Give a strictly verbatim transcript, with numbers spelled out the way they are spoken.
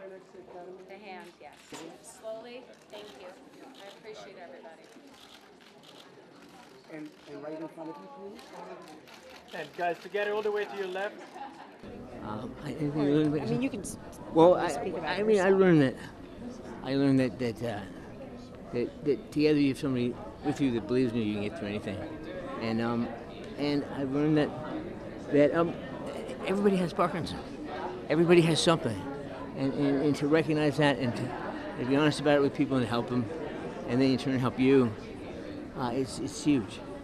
The hand, yes. Slowly, thank you. I appreciate everybody. And, and right in front of you, please. And guys, together all the way to your left. Um, I, I mean, you can well, I, speak about I mean, I yourself. learned that. I learned that that, uh, that that together you have somebody with you that believes in you, you can get through anything. And um, and I learned that that um, everybody has Parkinson's. Everybody has something, and, and, and to recognize that and to, to be honest about it with people and help them, and then in turn help you. Uh, it's it's huge.